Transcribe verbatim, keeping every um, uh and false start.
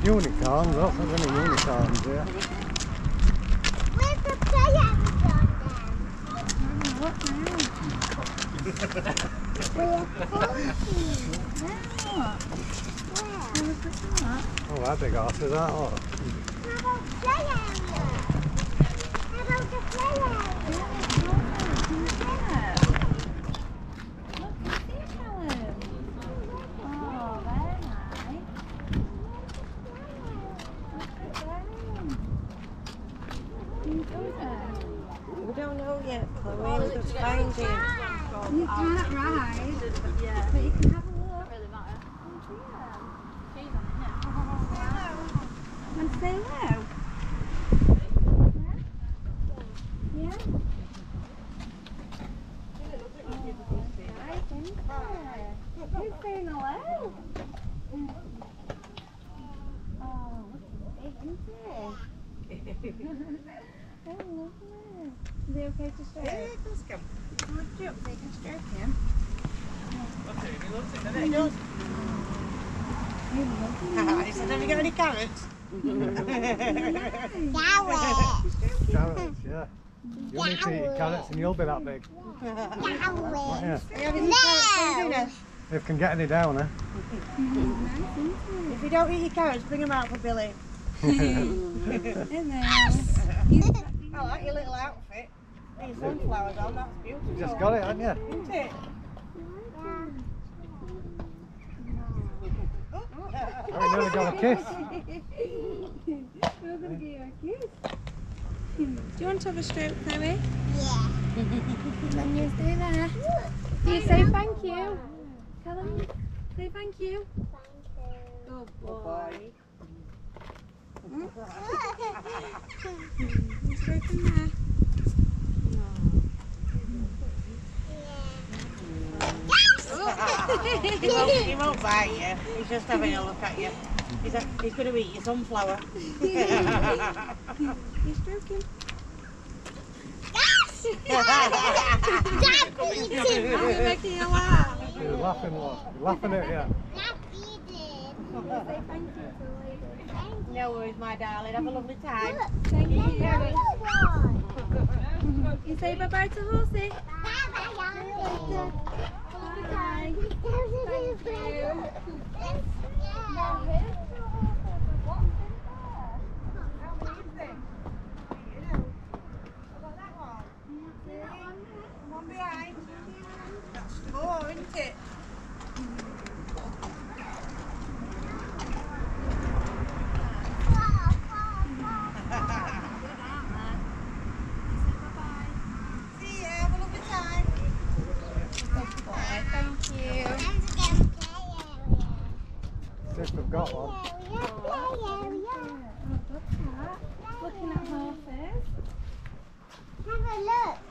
Unicorns, lots of many unicorns here. Where's the play area on them? We're Oh, that big horses, aren't they? How about play area? How about the play area? We don't know yet, Chloe. We're just finding. You can't ride, yeah. But you can have a look. Really matter. And say hello. Yeah? Yeah? I think so. Who's saying hello? Oh, look at it, isn't it? Oh, lovely. Is it okay to stroke? Yeah, it does come. I'll lift you up so you can stroke him. He does. You love him. He said, have you got any carrots? Carrots. Carrots, yeah. You need to eat carrots and you'll be that big. Carrots. Yeah. Are you having any carrots for your dinner? If you can get any down, eh? If you don't eat your carrots, bring them out for Billy. Hello. I like your little outfit. Your sunflowers on, that's beautiful. You just got it, haven't you? Isn't it? Oh, you nearly got a kiss. We're going to give you a kiss. Do you want to have a stroke, Chloe? Yeah. Then you stay there. Do you say thank you? Tell them. Say thank you. Good boy. You stroke in there. He won't, he won't bite you. He's just having a look at you. He's, a, he's going to eat your sunflower. You stroke him. Dad beat Are it. you making a laugh? You're laughing, what? You're laughing at you. Dad beat it. Say thank you to the lady. No worries, my darling. Have a lovely time. Thank you. Another one. You say bye bye to Horsey. Bye bye. Bye. One behind. That's four, isn't it? See ya, have a lovely time. Thank you. See if we've got one. Looking at horses. Have a look.